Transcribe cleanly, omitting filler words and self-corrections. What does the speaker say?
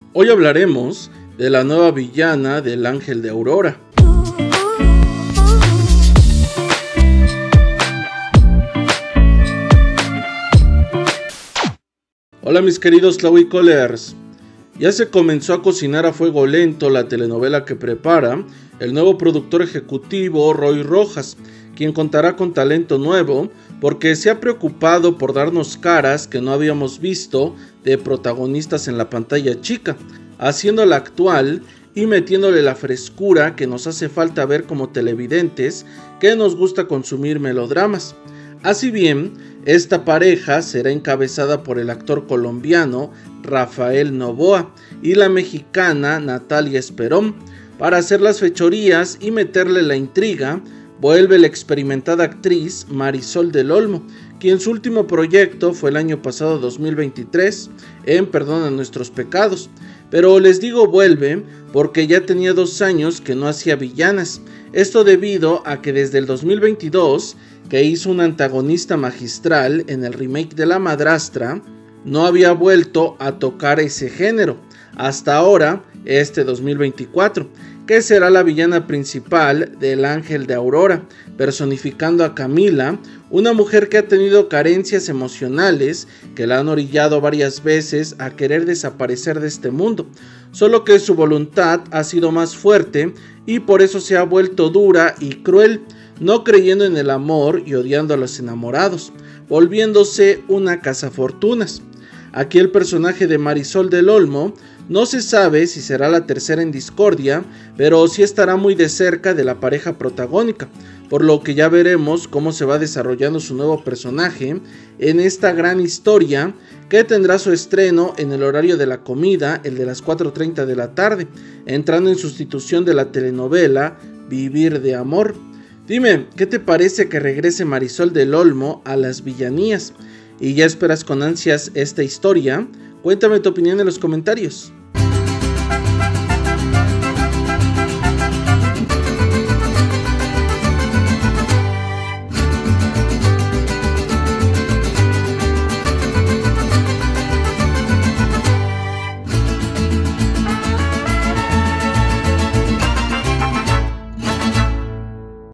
Hoy hablaremos de la nueva villana del Ángel de Aurora. Hola mis queridos Clavicolers, ya se comenzó a cocinar a fuego lento la telenovela que prepara el nuevo productor ejecutivo Roy Rojas, quien contará con talento nuevo porque se ha preocupado por darnos caras que no habíamos visto de protagonistas en la pantalla chica, haciéndola actual y metiéndole la frescura que nos hace falta ver como televidentes que nos gusta consumir melodramas. Así bien, esta pareja será encabezada por el actor colombiano Rafael Novoa y la mexicana Natalia Esperón. Para hacer las fechorías y meterle la intriga, vuelve la experimentada actriz Marisol del Olmo, quien su último proyecto fue el año pasado 2023 en Perdona Nuestros Pecados. Pero les digo vuelve porque ya tenía 2 años que no hacía villanas. Esto debido a que desde el 2022, que hizo un antagonista magistral en el remake de La Madrastra, no había vuelto a tocar ese género, hasta ahora, este 2024, que será la villana principal del Ángel de Aurora, personificando a Camila, una mujer que ha tenido carencias emocionales que la han orillado varias veces a querer desaparecer de este mundo, solo que su voluntad ha sido más fuerte y por eso se ha vuelto dura y cruel, no creyendo en el amor y odiando a los enamorados, volviéndose una cazafortunas. Aquí el personaje de Marisol del Olmo no se sabe si será la tercera en discordia, pero sí estará muy de cerca de la pareja protagónica, por lo que ya veremos cómo se va desarrollando su nuevo personaje en esta gran historia que tendrá su estreno en el horario de la comida, el de las 4:30 de la tarde, entrando en sustitución de la telenovela Vivir de Amor. Dime, ¿qué te parece que regrese Marisol del Olmo a las villanías? ¿Y ya esperas con ansias esta historia? Cuéntame tu opinión en los comentarios.